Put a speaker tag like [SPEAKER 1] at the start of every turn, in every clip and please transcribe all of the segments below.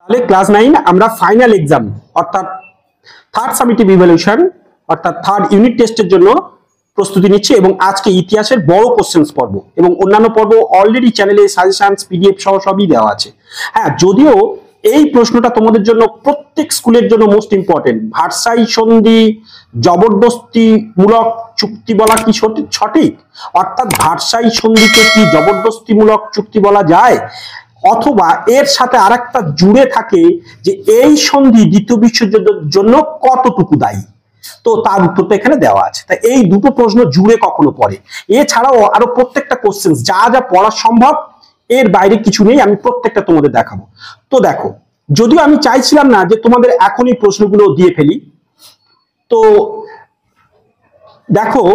[SPEAKER 1] তাহলে ক্লাস 9 আমরা final exam অর্থাৎ থার্ড সামেটিভ ইভ্যালুয়েশন অর্থাৎ থার্ড ইউনিট টেস্টের জন্য প্রস্তুতি নিচ্ছি এবং আজকে ইতিহাসের বড় কোশ্চেন্স পর্ব এবং অন্যান্য পর্ব অলরেডি চ্যানেলে সাজেশনস পিডিএফ সহ সবই দেওয়া আছে। হ্যাঁ, যদিও এই প্রশ্নটা তোমাদের জন্য প্রত্যেক স্কুলের জন্য মোস্ট ইম্পর্টেন্ট। ভার্সাই সন্ধি জবরদস্তিমূলক চুক্তি বলা কি সঠিক? অর্থাৎ ভার্সাই সন্ধিকে কি জবরদস্তিমূলক চুক্তি বলা যায়, অথবা এর সাথে আরেকটা জুড়ে থাকে যে এই সন্ধি দ্বিতীয় বিশ্বযুদ্ধের জন্য কতটুকু দায়ী? তো তার উত্তরটা এখানে দেওয়া আছে। তাই এই দুটো প্রশ্ন জুড়ে কখনো পড়ে। এছাড়াও আরো প্রত্যেকটা কোশ্চেন যা যা পড়া সম্ভব এর বাইরে কিছু নেই, আমি প্রত্যেকটা তোমাদের দেখাবো। তো দেখো, যদিও আমি চাইছিলাম না যে তোমাদের এখনই প্রশ্নগুলো দিয়ে ফেলি, তো দেখো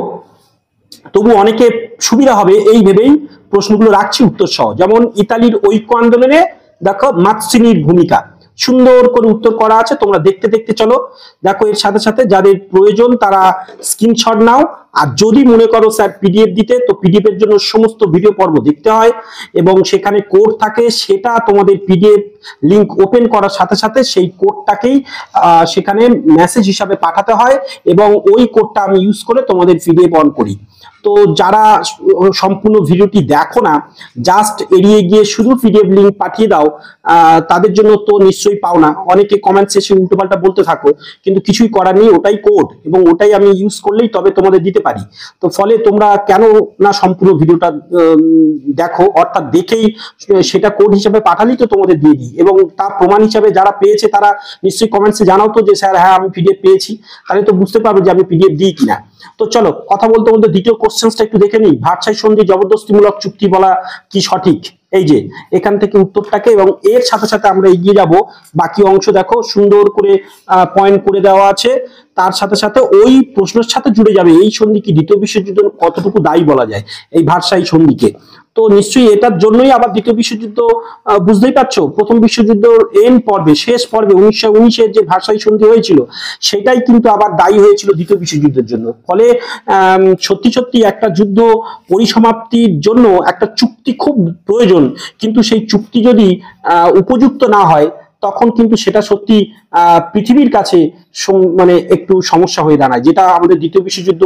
[SPEAKER 1] তবু অনেকে সুবিধা হবে এই ভেবেই প্রশ্নগুলো রাখছি উত্তর সহ। যেমন ইতালির ঐক্য আন্দোলনে দেখো মাৎসিনির ভূমিকা সুন্দর করে উত্তর করা আছে, তোমরা দেখতে দেখতে চলো। দেখো এর সাথে সাথে যাদের প্রয়োজন তারা স্ক্রিনশট নাও, আর যদি মনে করো স্যার পিডিএফ দিতে, তো পিডিএফ এর জন্য সমস্ত ভিডিও পর্ব দেখতে হয় এবং সেখানে কোড থাকে, সেটা তোমাদের পিডিএফ লিংক ওপেন করার সাথে সাথে সেই কোডটাকেই সেখানে মেসেজ হিসাবে পাঠাতে হয় এবং ওই কোডটা আমি ইউজ করে তোমাদের পিডিএফ অন করি। তো যারা সম্পূর্ণ ভিডিওটি দেখো না, জাস্ট এড়িয়ে গিয়ে শুধু পিডিএফ লিংক পাঠিয়ে দাও, তাদের জন্য তো নিশ্চয়ই পাও না। অনেকে কমেন্ট সেকশন উল্টোপাল্টা বলতে থাকো, কিন্তু কিছুই করার নেই, ওটাই কোড এবং ওটাই আমি ইউজ করলেই তবে তোমাদের দিতে পারি। তো ফলে তোমরা কেন না সম্পূর্ণ ভিডিওটা দেখো, অর্থাৎ দেখেই সেটা কোড হিসেবে পাঠালেই তো তোমাদের দিয়ে দিই। এবং তার প্রমাণ হিসাবে যারা পেয়েছে তারা নিশ্চয়ই কমেন্টসে জানাও তো যে স্যার হ্যাঁ আমি পিডিএফ পেয়েছি, তাহলে তো বুঝতে পারবে যে আমি পিডিএফ দিই কিনা। তো চলো কথা বলতে বলতে দ্বিতীয় কোশ্চেনটা একটু দেখে নিই। ভার্সাই সন্ধি জবরদস্তিমূলক চুক্তি বলা কি সঠিক? এই যে এখান থেকে উত্তরটাকে, এবং এর সাথে সাথে আমরা এগিয়ে যাব। বাকি অংশ দেখো সুন্দর করে পয়েন্ট করে দেওয়া আছে, তার সাথে সাথে ওই প্রশ্নের সাথে জুড়ে যাবে এই সন্ধি কি দ্বিতীয় বিশ্বযুদ্ধ কতটুকু দায়ী বলা যায় এই ভার্সাই সন্ধিকে। তো নিশ্চয়ই এটার জন্যই আবার দ্বিতীয় বিশ্বযুদ্ধ, বুঝতেই পারছো প্রথম বিশ্বযুদ্ধ এন্ড পর্বে শেষ পর্বে 1919-এর যে ভার্সাই সন্ধি হয়েছিল সেটাই কিন্তু আবার দায়ী হয়েছিল দ্বিতীয় বিশ্বযুদ্ধের জন্য। ফলে সত্যি সত্যি একটা যুদ্ধ পরিসমাপ্তির জন্য একটা চুক্তি খুব প্রয়োজন, কিন্তু সেই চুক্তি যদি উপযুক্ত না হয় তখন কিন্তু সেটা সত্যি পৃথিবীর কাছে মানে একটু সমস্যা হয়ে দাঁড়ায়, যেটা আমাদের দ্বিতীয় বিশ্বযুদ্ধ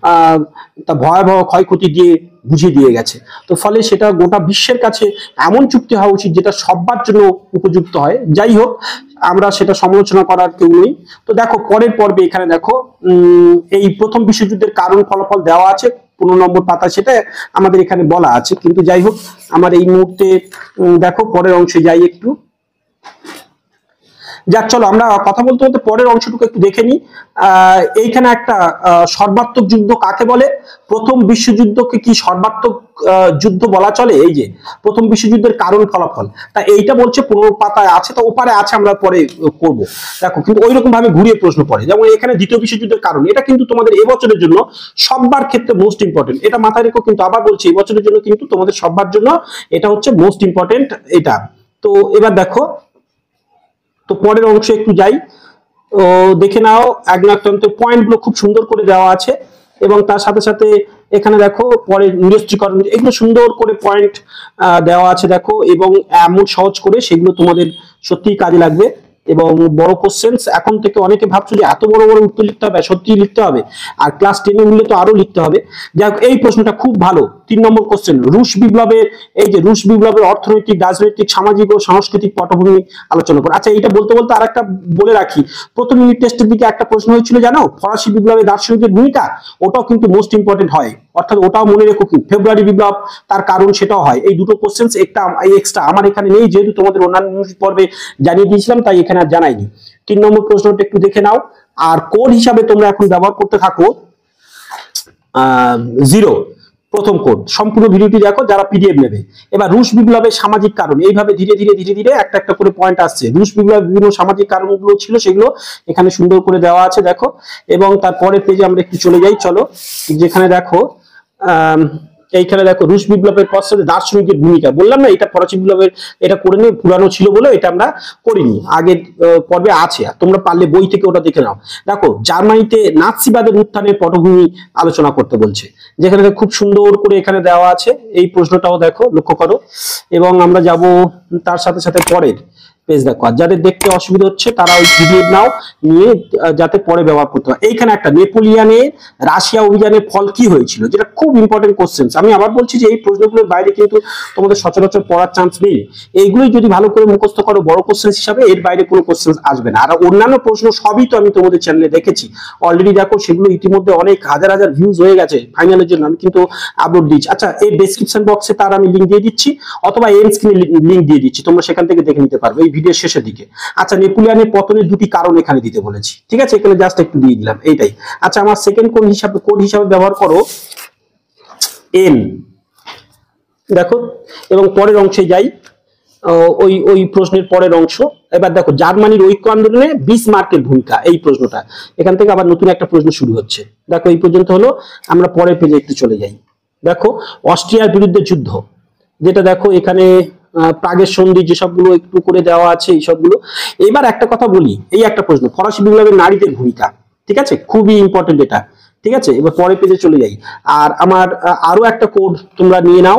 [SPEAKER 1] তা ভয়াবহ ক্ষয়ক্ষতি দিয়ে বুঝিয়ে দিয়ে গেছে। তো ফলে সেটা গোটা বিশ্বের কাছে এমন চুক্তি হওয়া উচিত যেটা সবার জন্য উপযুক্ত হয়। যাই হোক, আমরা সেটা সমালোচনা করার কেউ নেই। তো দেখো পরের পর্বে এখানে দেখো এই প্রথম বিশ্বযুদ্ধের কারণ ফলাফল দেওয়া আছে 15 নম্বর পাতা, সেটা আমাদের এখানে বলা আছে। কিন্তু যাই হোক, আমার এই মুহূর্তে দেখো পরের অংশে যাই একটু। যাক চলো আমরা কথা বলতে বলতে পরের অংশটুকু একটু দেখে নিই। এইখানে একটা সর্বাত্মক যুদ্ধ কাকে বলে? প্রথম বিশ্বযুদ্ধকে কি সর্বাত্মক যুদ্ধ বলা চলে? এই যে প্রথম বিশ্বযুদ্ধের কারণ ফলাফল, তা এইটা বলছে 15 পাতায় আছে, তো ওপারে আছে, আমরা পরে করব। দেখো কিন্তু ওই রকম ভাবে ঘুরিয়ে প্রশ্ন পড়ে। যেমন এখানে দ্বিতীয় বিশ্বযুদ্ধের কারণ, এটা কিন্তু তোমাদের এবছরের জন্য সবার ক্ষেত্রে মোস্ট ইম্পর্টেন্ট, এটা মাথায় রেখো। কিন্তু আবার বলছি এবছরের জন্য কিন্তু তোমাদের সবার জন্য এটা হচ্ছে মোস্ট ইম্পর্টেন্ট এটা। তো এবার দেখো, তো পরের অংশে একটু যাই, দেখে নাও। একনায়কতন্ত্রের পয়েন্টগুলো খুব সুন্দর করে দেওয়া আছে এবং তার সাথে সাথে এখানে দেখো পরে নিরস্ত্রীকরণ, এগুলো সুন্দর করে পয়েন্ট দেওয়া আছে দেখো, এবং এমন সহজ করে সেগুলো তোমাদের সত্যিই কাজে লাগবে। এবং বড় কোশ্চেন্স, এখন থেকে অনেকে ভাবছো যে এত বড় বড় উত্তর লিখতে হবে, সত্যি লিখতে হবে, আর ক্লাস 10-এ উঠলে তো আরো লিখতে হবে। যাই হোক, এই প্রশ্নটা খুব ভালো, 3 নম্বর কোশ্চেন। রুশ বিপ্লবের, এই যে রুশ বিপ্লবের অর্থনৈতিক, রাজনৈতিক, সামাজিক ও সাংস্কৃতিক পটভূমি আলোচনা করো। আচ্ছা, এটা বলতে বলতে আরেকটা বলে রাখি, প্রথম ইউনিট টেস্টের দিকে একটা প্রশ্ন হয়েছিল জানো, ফরাসি বিপ্লবের দার্শনিকের ভূমিকা, ওটাও কিন্তু মোস্ট ইম্পর্টেন্ট হয়, অর্থাৎ ওটাও মনে রেখো। কি ফেব্রুয়ারি বিপ্লব, তার কারণ সেটাও হয়। এই দুটো কোশ্চেন একটা এক্সট্রা আমার এখানে নেই, যেহেতু তোমাদের অন্যান্য পর্বে জানিয়ে দিয়েছিলাম, তাই এখানে আর জানাইনি। 3 নম্বর প্রশ্নটা একটু দেখে নাও। আর কোড হিসাবে তোমরা এখন ব্যবহার করতে থাকো 0, প্রথম কোড। সম্পূর্ণ ভিডিওটি দেখো যারা পিডিএফ নেবে। এবার রুশ বিপ্লবের সামাজিক কারণ, এইভাবে ধীরে ধীরে ধীরে ধীরে একটা একটা করে পয়েন্ট আসছে। রুশ বিপ্লবের বিভিন্ন সামাজিক কারণগুলো ছিল, সেগুলো এখানে সুন্দর করে দেওয়া আছে দেখো। এবং তারপরের পেজে আমরা একটু চলে যাই, চলো, যেখানে দেখো এইখানে দেখো রুশ বিপ্লবের পশ্চাতে দার্শনিকের ভূমিকা। বললাম না এটা ফরাসি বিপ্লবের, এটা করে নিয়ে পুরানো ছিল বলে এটা আমরা করিনি, আগের পর্বে আছে, তোমরা পারলে বই থেকে ওটা দেখে নাও। দেখো জার্মানিতে নাৎসিবাদের উত্থানের পটভূমি আলোচনা করতে বলছে, যেখানে খুব সুন্দর করে এখানে দেওয়া আছে। এই প্রশ্নটাও দেখো, লক্ষ্য করো। এবং আমরা যাব তার সাথে সাথে পরের পেজ দেখো। আর যাদের দেখতে অসুবিধা হচ্ছে তারা ওই পিডিএফ নাও, নিয়ে যাতে পরে ব্যবহার করতে হয়। এইখানে একটা নেপোলিয়ানের রাশিয়া অভিযানের ফল কি হয়েছিল, যেটা খুব ইম্পর্টেন্ট কোশ্চেন। আমি আবার বলছি যে এই প্রশ্নগুলোর বাইরে কিন্তু তোমাদের সচরাচর পড়ার চান্স নেই। এইগুলোই যদি ভালো করে মুখস্থ করো বড় কোশ্চেন হিসাবে, এর বাইরে কোনো কোশ্চেন আসবে না। আর অন্যান্য প্রশ্ন সবই তো আমি তোমাদের চ্যানেলে দেখেছি অলরেডি, দেখো সেগুলো ইতিমধ্যে অনেক হাজার হাজার ভিউজ হয়ে গেছে। ফাইনালের জন্য আমি কিন্তু আপলোড দিচ্ছি। আচ্ছা, এই ডেসক্রিপশন বক্সে তার আমি লিঙ্ক দিয়ে দিচ্ছি, অথবা এন্ড স্ক্রিনে লিঙ্ক দিয়ে দিচ্ছি, তোমরা সেখান থেকে দেখে নিতে পারবে এই ভিডিওর শেষের দিকে। আচ্ছা, নেপোলিয়নের পতনের দুটি কারণ এখানে দিতে বলেছি, ঠিক আছে, এখানে জাস্ট একটু দিয়ে দিলাম এইটাই। আচ্ছা, আমার সেকেন্ড কোড হিসাবে ব্যবহার করো এন, দেখো, এবং পরের অংশে যাই। ওই ওই প্রশ্নের পরের অংশ। এবার দেখো, জার্মানির ঐক্য আন্দোলনে বিসমার্কের ভূমিকা, এই প্রশ্নটা। এখান থেকে আবার নতুন একটা প্রশ্ন শুরু হচ্ছে। দেখো, এই পর্যন্ত হলো, আমরা পরের পেজে একটু চলে যাই। দেখো, অস্ট্রিয়ার বিরুদ্ধে যুদ্ধ, যেটা দেখো এখানে প্রাগের সন্ধি যেসবগুলো একটু করে দেওয়া আছে এই সবগুলো। এবার একটা কথা বলি, এই একটা প্রশ্ন, ফরাসি বিপ্লবের নারীদের ভূমিকা, ঠিক আছে, খুবই ইম্পর্টেন্ট এটা, ঠিক আছে। এবার পরের পেজে চলে যাই। আর আমার আরো একটা কোড তোমরা নিয়ে নাও,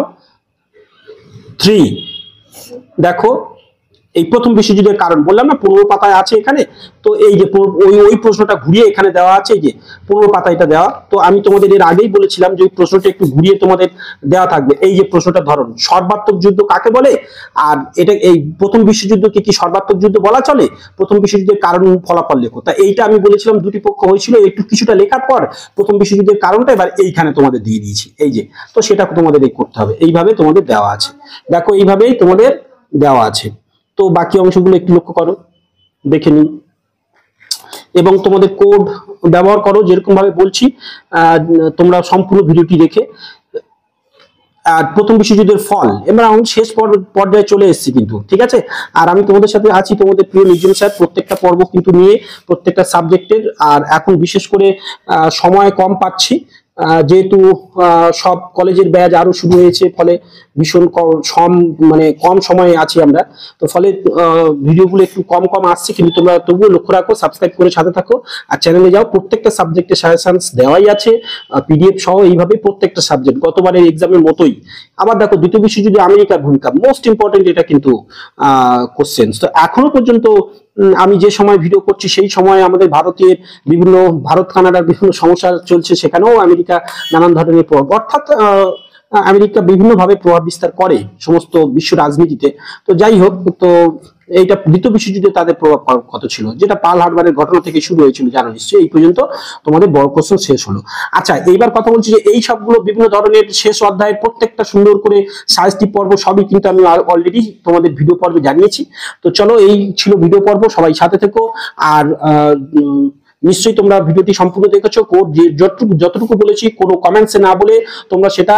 [SPEAKER 1] 3। দেখো, এই প্রথম বিশ্বযুদ্ধের কারণ বললাম না, 15 পাতায় আছে এখানে। তো এই যে ওই প্রশ্নটা ঘুরিয়ে এখানে দেওয়া আছে, এই যে 15 পাতা এটা দেওয়া। তো আমি তোমাদের এর আগেই বলেছিলাম যে প্রশ্নটা একটু ঘুরিয়ে তোমাদের দেওয়া থাকবে। এই যে প্রশ্নটা ধরন, সর্বাত্মক যুদ্ধ কাকে বলে, আর এটা এই প্রথম বিশ্বযুদ্ধকে কি সর্বাত্মক যুদ্ধ বলা চলে, প্রথম বিশ্বযুদ্ধের কারণ ফলাফল লেখো। তা এইটা আমি বলেছিলাম দুটি পক্ষ হয়েছিল, একটু কিছুটা লেখার পর প্রথম বিশ্বযুদ্ধের কারণটা এবার এইখানে তোমাদের দিয়ে দিয়েছি, এই যে। তো সেটা তোমাদের এই করতে হবে, এইভাবে তোমাদের দেওয়া আছে। দেখো, এইভাবেই তোমাদের দেওয়া আছে। তো বাকি অংশগুলো একটু লক্ষ্য করো, দেখে নিই, এবং তোমাদের কোড ব্যবহার করো যেরকম ভাবে বলছি। তোমরা সম্পূর্ণ ভিডিওটি দেখে। আর প্রথম বিশ্বযুদ্ধের ফল, এবার আমরা শেষ পর্যায়ে চলে এসেছি কিন্তু, ঠিক আছে। আর আমি তোমাদের সাথে আছি, তোমাদের প্রিয় নির্জন স্যার, প্রত্যেকটা পর্ব কিন্তু নিয়ে প্রত্যেকটা সাবজেক্টের। আর এখন বিশেষ করে সময় কম পাচ্ছি, যেহেতু সব কলেজের ব্যাচ আরো শুরু হয়েছে, ফলে ভীষণ কম সময়ে আছি আমরা। তো ফলে ভিডিওগুলো একটু কম আসছে, কিন্তু তোমরা তবুও লক্ষ্য রাখো, সাবস্ক্রাইব করে সাথে থাকো, আর চ্যানেলে যাও। প্রত্যেকটা সাবজেক্টের সাজেশনস দেওয়াই আছে, পিডিএফ সহ, এইভাবে প্রত্যেকটা সাবজেক্ট গতবারের এক্সামের মতোই। আবার দেখো, দ্বিতীয় বিশ্বযুদ্ধে আমেরিকার ভূমিকা, মোস্ট ইম্পর্টেন্ট এটা কিন্তু কোশ্চেন। তো এখনো পর্যন্ত আমি যে সময় ভিডিও করছি সেই সময় আমাদের ভারত কানাডার বিভিন্ন সমস্যা চলছে, সেখানেও আমেরিকা নানান ধরনের প্রভাব, অর্থাৎ আমেরিকা বিভিন্নভাবে প্রভাব বিস্তার করে সমস্ত বিশ্ব রাজনীতিতে। তো যাই হোক, তো এইটা দ্বিতীয় বিশ্বযুদ্ধে তাদের প্রভাব কত ছিল, যেটা পার্ল হারবারের ঘটনা থেকে শুরু হয়েছিল জানো নিশ্চয়ই। এই পর্যন্ত তোমাদের বড় কোশ্চেন শেষ হলো। আচ্ছা, এইবার কথা বলছি যে এই সবগুলো বিভিন্ন ধরনের শেষ অধ্যায়ের প্রত্যেকটা সুন্দর করে সাজেস্টিভ পর্ব সবই কিন্তু আমি অলরেডি তোমাদের ভিডিও পর্বে জানিয়েছি। তো চলো, এই ছিল ভিডিও পর্ব, সবাই সাথে থেকো। আর নিশ্চয়ই তোমরা ভিডিওটি সম্পূর্ণ দেখেছো। কোড যতটুকু বলেছি কোনো কমেন্টসে না বলে তোমরা সেটা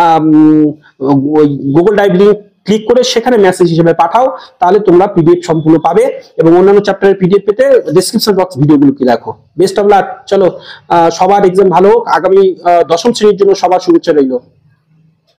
[SPEAKER 1] ওই গুগল ড্রাইভ লিংক ক্লিক করে সেখানে মেসেজ হিসেবে পাঠাও, তাহলে তোমরা পিডিএফ সম্পূর্ণ পাবে। এবং অন্যান্য চ্যাপ্টারের পিডিএফ পেতে ডেসক্রিপশন বক্স ভিডিওগুলোকে দেখো। Best of luck. চলো, সবার এক্সাম ভালো হোক। আগামী 10ম শ্রেণীর জন্য সবার শুভেচ্ছা রইল।